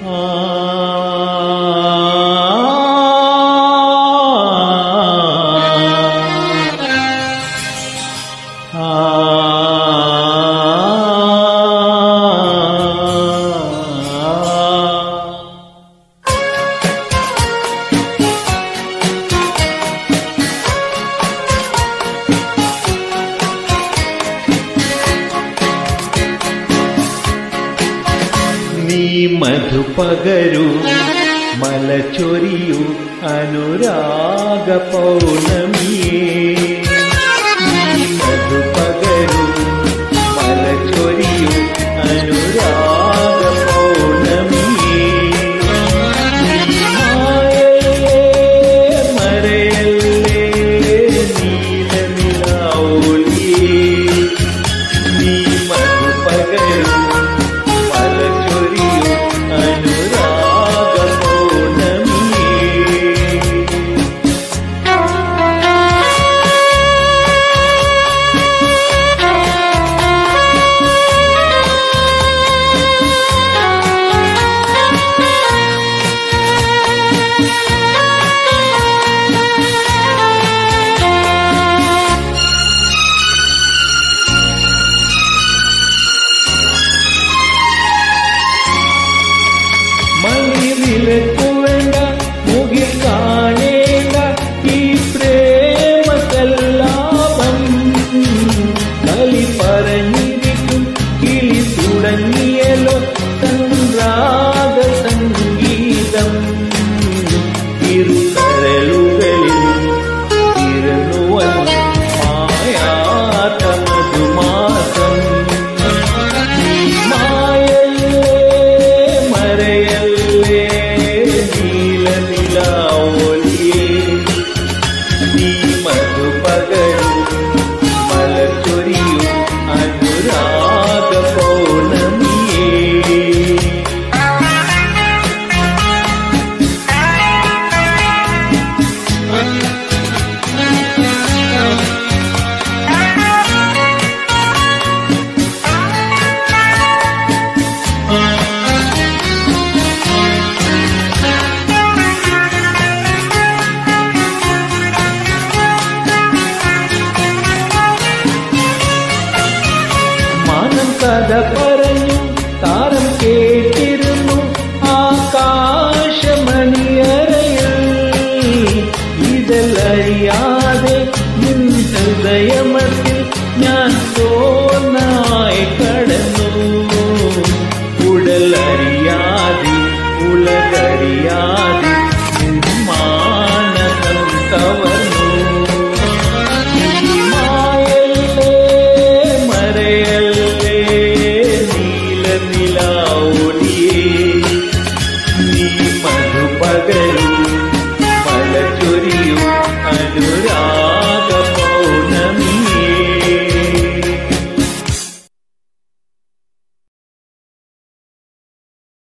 മധുപകരു മലച്ചൊരിയു അനുരാഗ പൗർണമിയേ മധുപകരു മലച്ചൊരിയു അനുരാഗ പൗർണമിയേ മറയല്ലേ നീലനിലാവൊലിയേ നീ മധുപകരു വിലക്കുവേണ്ട മുകിൽ കാണേണ്ട ഈ പ്രേമസല്ലാപം കളി പറഞ്ഞിരിക്കും കിളി തുടങ്ങിയല്ലോ സംരാഗ സംഗീതം ഇരുകരലുകളിൽ ഇരുന്നുവൻ മായാത്ത മധുമാസം കഥ പറഞ്ഞു താരം കേട്ടിരുന്നു ആകാശമണിയറയിൽ ഇതലറിയാതെ നിൻ ഹൃദയമത്തിൽ ഞാൻ തോന്നായി കടന്നു ഉടലറിയാതെ ഉലകറിയാതെ മാനസം കവർന്നു നീ മധുപകരു